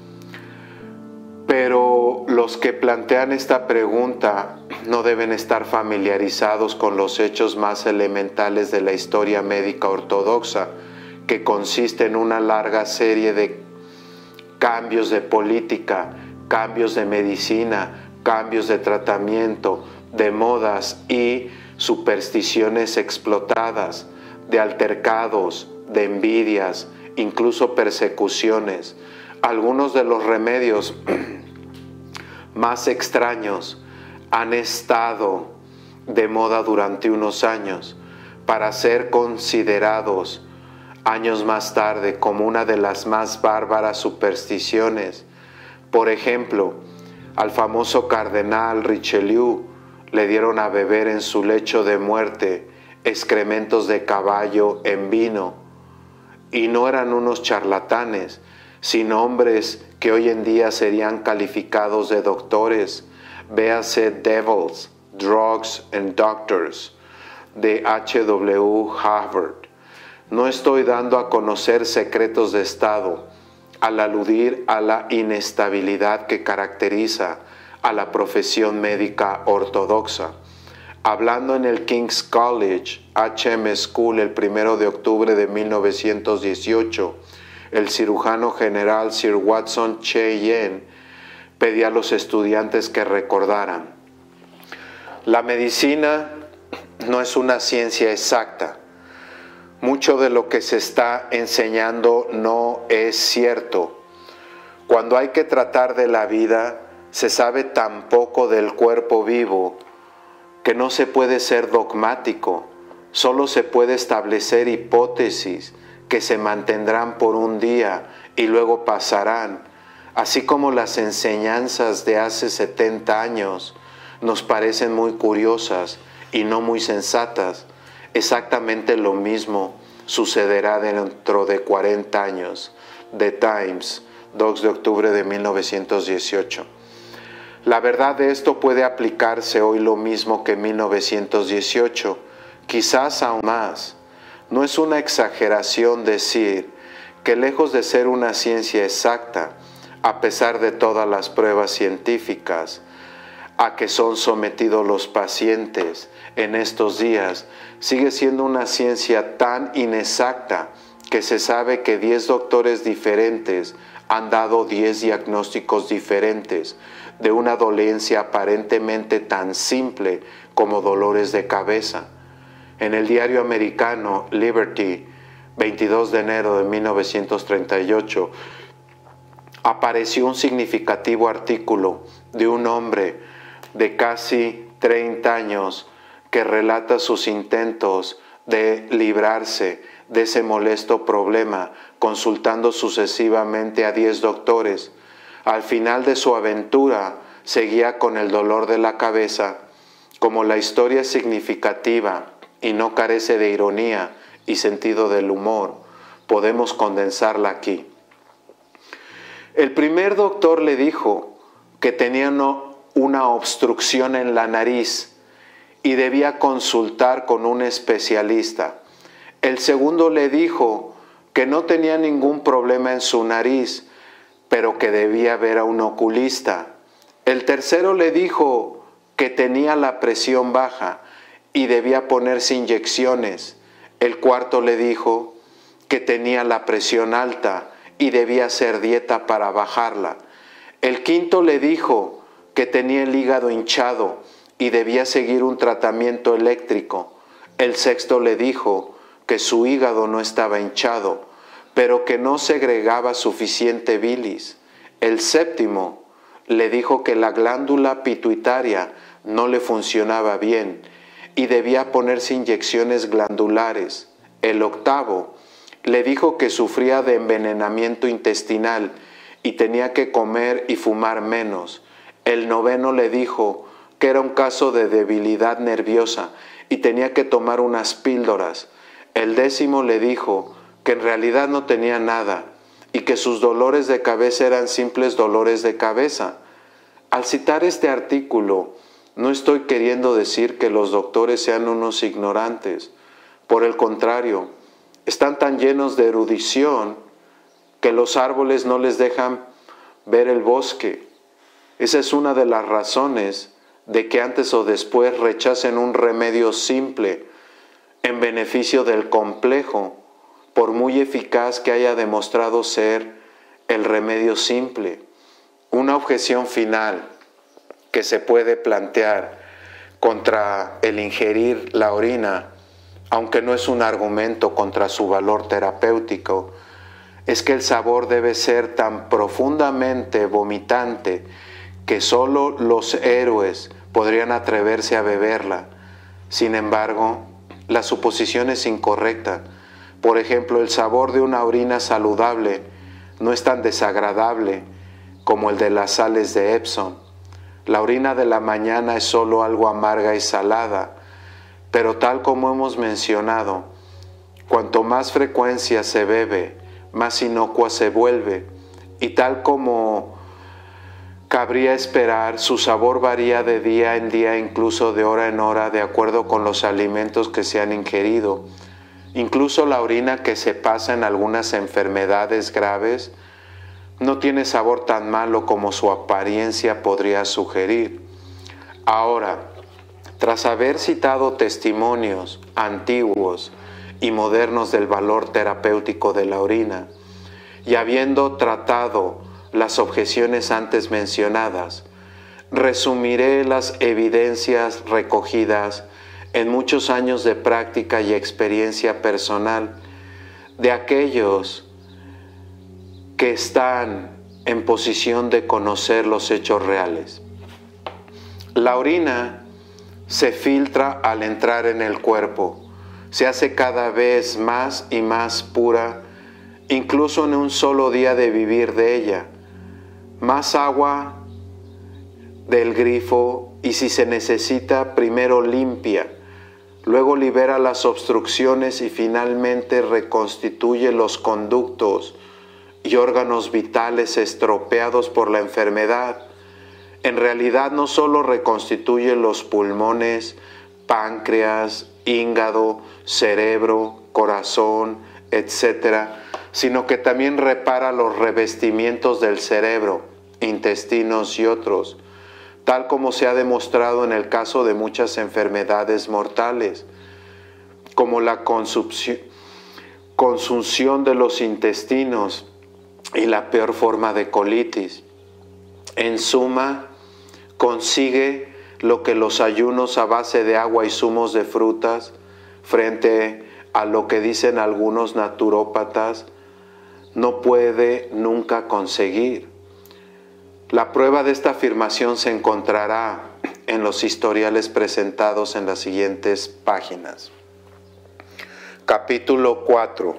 S1: Pero los que plantean esta pregunta no deben estar familiarizados con los hechos más elementales de la historia médica ortodoxa, que consiste en una larga serie de cambios de política, cambios de medicina, cambios de tratamiento, de modas y supersticiones explotadas, de altercados, de envidias, incluso persecuciones. Algunos de los remedios más extraños han estado de moda durante unos años para ser considerados años más tarde como una de las más bárbaras supersticiones. Por ejemplo, al famoso cardenal Richelieu le dieron a beber en su lecho de muerte excrementos de caballo en vino, y no eran unos charlatanes, sino hombres que hoy en día serían calificados de doctores. Véase Devils, Drugs and Doctors, de H W Harvard. No estoy dando a conocer secretos de Estado al aludir a la inestabilidad que caracteriza a la profesión médica ortodoxa. Hablando en el King's College H M School el primero de octubre de mil novecientos dieciocho, el cirujano general Sir Watson Cheyenne pedía a los estudiantes que recordaran: la medicina no es una ciencia exacta. Mucho de lo que se está enseñando no es cierto. Cuando hay que tratar de la vida, se sabe tan poco del cuerpo vivo que no se puede ser dogmático. Solo se puede establecer hipótesis que se mantendrán por un día y luego pasarán. Así como las enseñanzas de hace setenta años nos parecen muy curiosas y no muy sensatas, exactamente lo mismo sucederá dentro de cuarenta años. The Times, dos de octubre de mil novecientos dieciocho. La verdad de esto puede aplicarse hoy lo mismo que en mil novecientos dieciocho, quizás aún más. No es una exageración decir que lejos de ser una ciencia exacta, a pesar de todas las pruebas científicas a que son sometidos los pacientes en estos días, sigue siendo una ciencia tan inexacta que se sabe que diez doctores diferentes han dado diez diagnósticos diferentes de una dolencia aparentemente tan simple como dolores de cabeza. En el diario americano Liberty, veintidós de enero de mil novecientos treinta y ocho, apareció un significativo artículo de un hombre de casi treinta años que relata sus intentos de librarse de ese molesto problema, consultando sucesivamente a diez doctores. Al final de su aventura, seguía con el dolor de la cabeza. Como la historia es significativa y no carece de ironía y sentido del humor, podemos condensarla aquí. El primer doctor le dijo que tenía una obstrucción en la nariz y debía consultar con un especialista. El segundo le dijo que no tenía ningún problema en su nariz, pero que debía ver a un oculista. El tercero le dijo que tenía la presión baja y debía ponerse inyecciones. El cuarto le dijo que tenía la presión alta y debía hacer dieta para bajarla. El quinto le dijo que tenía el hígado hinchado y debía seguir un tratamiento eléctrico. El sexto le dijo que su hígado no estaba hinchado, pero que no segregaba suficiente bilis. El séptimo le dijo que la glándula pituitaria no le funcionaba bien y debía ponerse inyecciones glandulares. El octavo le dijo que sufría de envenenamiento intestinal y tenía que comer y fumar menos. El noveno le dijo que era un caso de debilidad nerviosa y tenía que tomar unas píldoras. El décimo le dijo que en realidad no tenía nada y que sus dolores de cabeza eran simples dolores de cabeza. Al citar este artículo, no estoy queriendo decir que los doctores sean unos ignorantes. Por el contrario, están tan llenos de erudición que los árboles no les dejan ver el bosque. Esa es una de las razones de que antes o después rechacen un remedio simple en beneficio del complejo, por muy eficaz que haya demostrado ser el remedio simple. Una objeción final que se puede plantear contra el ingerir la orina, aunque no es un argumento contra su valor terapéutico, es que el sabor debe ser tan profundamente vomitante que solo los héroes podrían atreverse a beberla. Sin embargo, la suposición es incorrecta. Por ejemplo, el sabor de una orina saludable no es tan desagradable como el de las sales de Epsom. La orina de la mañana es solo algo amarga y salada, pero tal como hemos mencionado, cuanto más frecuencia se bebe, más inocua se vuelve, y tal como cabría esperar, su sabor varía de día en día, incluso de hora en hora, de acuerdo con los alimentos que se han ingerido. Incluso la orina que se pasa en algunas enfermedades graves no tiene sabor tan malo como su apariencia podría sugerir. Ahora, tras haber citado testimonios antiguos y modernos del valor terapéutico de la orina, y habiendo tratado las objeciones antes mencionadas, resumiré las evidencias recogidas en muchos años de práctica y experiencia personal de aquellos que están en posición de conocer los hechos reales. La orina se filtra al entrar en el cuerpo, se hace cada vez más y más pura, incluso en un solo día de vivir de ella. Más agua del grifo y, si se necesita, primero limpia, luego libera las obstrucciones y finalmente reconstituye los conductos y órganos vitales estropeados por la enfermedad. En realidad no solo reconstituye los pulmones, páncreas, hígado, cerebro, corazón, etcétera, sino que también repara los revestimientos del cerebro, intestinos y otros, tal como se ha demostrado en el caso de muchas enfermedades mortales, como la consunción de los intestinos y la peor forma de colitis. En suma, consigue lo que los ayunos a base de agua y zumos de frutas, frente a lo que dicen algunos naturópatas, no puede nunca conseguir. La prueba de esta afirmación se encontrará en los historiales presentados en las siguientes páginas. Capítulo cuatro.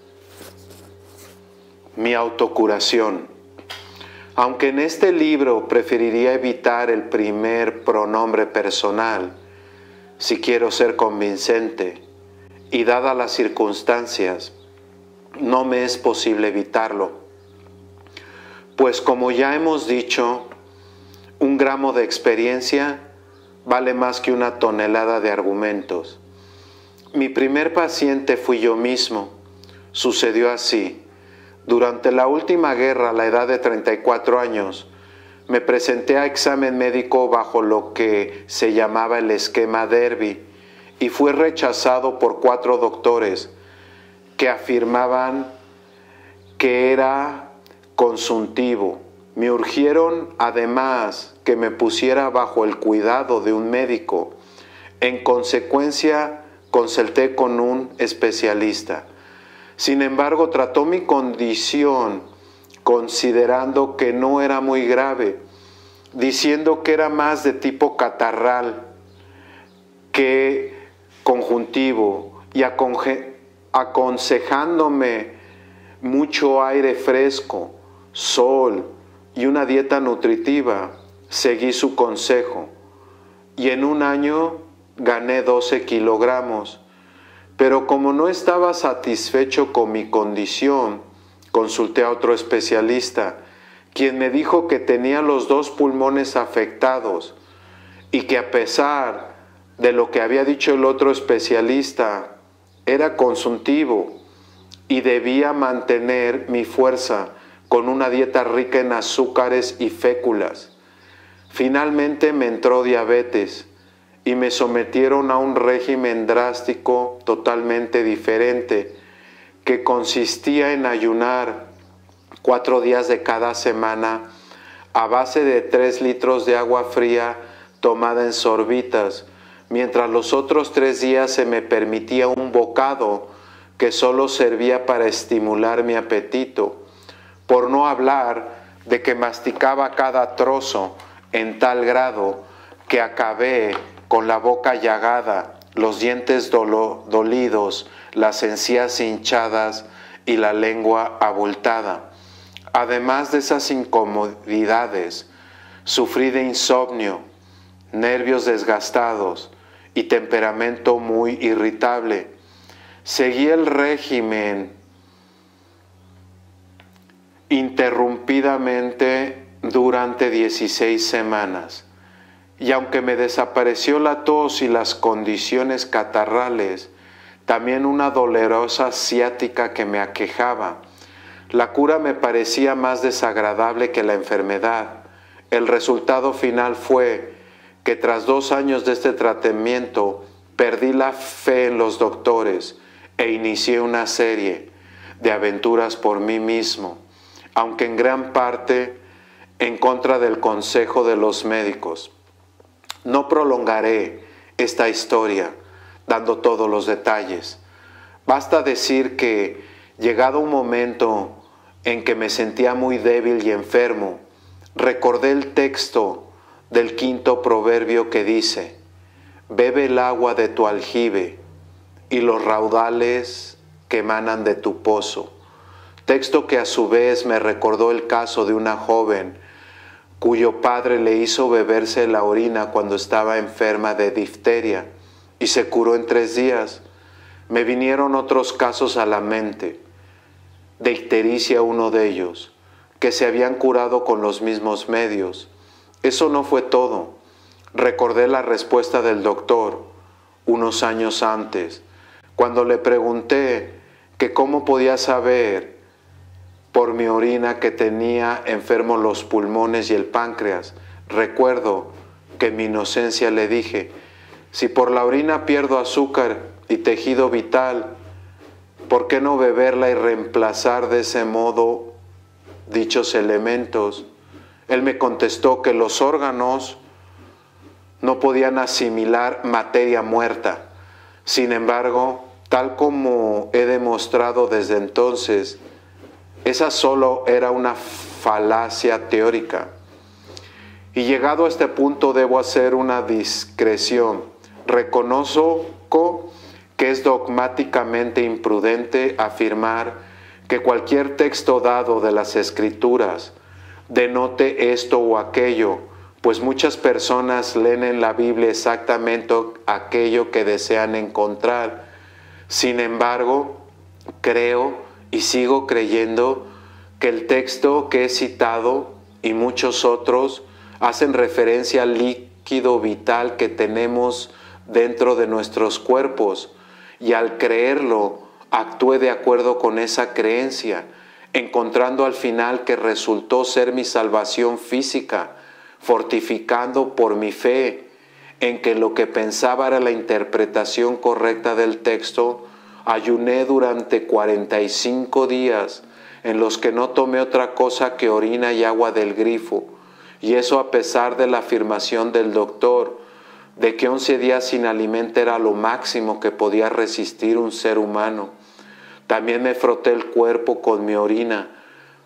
S1: Mi autocuración. Aunque en este libro preferiría evitar el primer pronombre personal, si quiero ser convincente, y dadas las circunstancias, no me es posible evitarlo. Pues como ya hemos dicho, un gramo de experiencia vale más que una tonelada de argumentos. Mi primer paciente fui yo mismo. Sucedió así. Durante la última guerra, a la edad de treinta y cuatro años, me presenté a examen médico bajo lo que se llamaba el esquema Derby y fui rechazado por cuatro doctores que afirmaban que era consuntivo. Me urgieron además que me pusiera bajo el cuidado de un médico. En consecuencia, consulté con un especialista. Sin embargo, trató mi condición considerando que no era muy grave diciendo que era más de tipo catarral que conjuntivo y aconsejándome mucho aire fresco, sol y una dieta nutritiva. Seguí su consejo y en un año gané doce kilogramos, pero como no estaba satisfecho con mi condición, consulté a otro especialista, quien me dijo que tenía los dos pulmones afectados y que a pesar de lo que había dicho el otro especialista, era consuntivo y debía mantener mi fuerza con una dieta rica en azúcares y féculas. Finalmente me entró diabetes y me sometieron a un régimen drástico totalmente diferente, que consistía en ayunar cuatro días de cada semana a base de tres litros de agua fría tomada en sorbitas, mientras los otros tres días se me permitía un bocado que solo servía para estimular mi apetito, por no hablar de que masticaba cada trozo en tal grado que acabé con la boca llagada, los dientes dolo- dolidos, las encías hinchadas y la lengua abultada. Además de esas incomodidades, sufrí de insomnio, nervios desgastados y temperamento muy irritable. Seguí el régimen interrumpidamente durante dieciséis semanas, y aunque me desapareció la tos y las condiciones catarrales, también una dolorosa ciática que me aquejaba. La cura me parecía más desagradable que la enfermedad. El resultado final fue que tras dos años de este tratamiento perdí la fe en los doctores e inicié una serie de aventuras por mí mismo, aunque en gran parte en contra del consejo de los médicos. No prolongaré esta historia dando todos los detalles. Basta decir que, llegado un momento en que me sentía muy débil y enfermo, recordé el texto del quinto proverbio que dice: bebe el agua de tu aljibe y los raudales que emanan de tu pozo. Texto que a su vez me recordó el caso de una joven cuyo padre le hizo beberse la orina cuando estaba enferma de difteria y se curó en tres días. Me vinieron otros casos a la mente, de ictericia uno de ellos, que se habían curado con los mismos medios. Eso no fue todo. Recordé la respuesta del doctor unos años antes, cuando le pregunté que cómo podía saber por mi orina que tenía enfermos los pulmones y el páncreas. Recuerdo que en mi inocencia le dije: si por la orina pierdo azúcar y tejido vital, ¿por qué no beberla y reemplazar de ese modo dichos elementos? Él me contestó que los órganos no podían asimilar materia muerta. Sin embargo, tal como he demostrado desde entonces, esa solo era una falacia teórica. Y llegado a este punto debo hacer una discreción. Reconozco que es dogmáticamente imprudente afirmar que cualquier texto dado de las Escrituras denote esto o aquello, pues muchas personas leen en la Biblia exactamente aquello que desean encontrar. Sin embargo, creo y sigo creyendo que el texto que he citado y muchos otros hacen referencia al líquido vital que tenemos dentro de nuestros cuerpos, y al creerlo actué de acuerdo con esa creencia, encontrando al final que resultó ser mi salvación física, fortificando por mi fe en que lo que pensaba era la interpretación correcta del texto. Ayuné durante cuarenta y cinco días en los que no tomé otra cosa que orina y agua del grifo, y eso a pesar de la afirmación del doctor de que once días sin alimento era lo máximo que podía resistir un ser humano. También me froté el cuerpo con mi orina,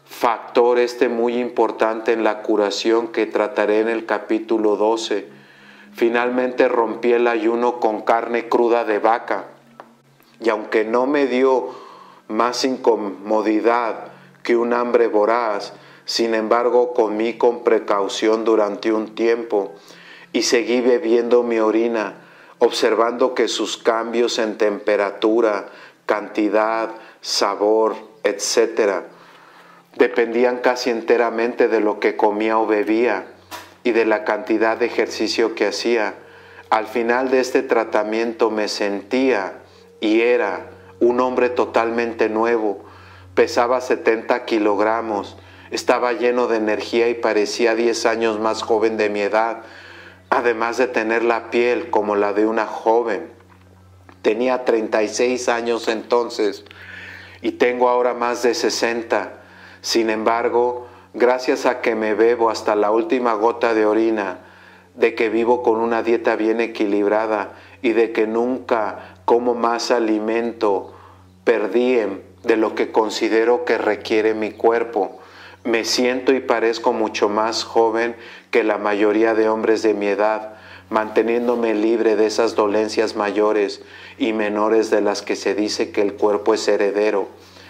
S1: factor este muy importante en la curación que trataré en el capítulo doce. Finalmente rompí el ayuno con carne cruda de vaca, y aunque no me dio más incomodidad que un hambre voraz, sin embargo comí con precaución durante un tiempo y seguí bebiendo mi orina, observando que sus cambios en temperatura, cantidad, sabor, etcétera, dependían casi enteramente de lo que comía o bebía y de la cantidad de ejercicio que hacía. Al final de este tratamiento me sentía y era un hombre totalmente nuevo. Pesaba setenta kilogramos, estaba lleno de energía y parecía diez años más joven de mi edad, además de tener la piel como la de una joven. Tenía treinta y seis años entonces y tengo ahora más de sesenta. Sin embargo, gracias a que me bebo hasta la última gota de orina, de que vivo con una dieta bien equilibrada y de que nunca como más alimento perdí de lo que considero que requiere mi cuerpo, me siento y parezco mucho más joven que la mayoría de hombres de mi edad, manteniéndome libre de esas dolencias mayores y menores de las que se dice que el cuerpo es heredero.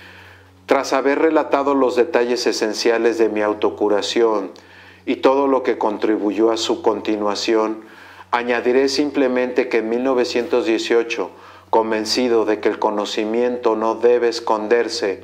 S1: Tras haber relatado los detalles esenciales de mi autocuración y todo lo que contribuyó a su continuación, añadiré simplemente que en mil novecientos dieciocho, convencido de que el conocimiento no debe esconderse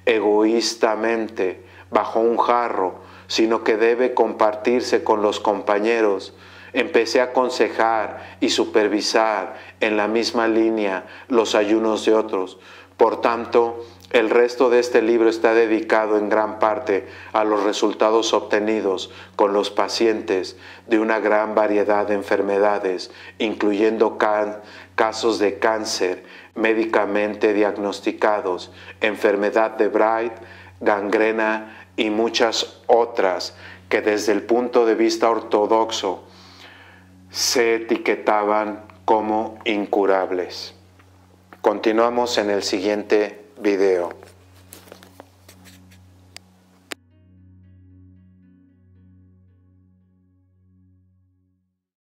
S1: egoístamente bajo un jarro, sino que debe compartirse con los compañeros, empecé a aconsejar y supervisar en la misma línea los ayunos de otros. Por tanto, el resto de este libro está dedicado en gran parte a los resultados obtenidos con los pacientes de una gran variedad de enfermedades, incluyendo can- casos de cáncer médicamente diagnosticados, enfermedad de Bright, gangrena y muchas otras que desde el punto de vista ortodoxo se etiquetaban como incurables. Continuamos en el siguiente video.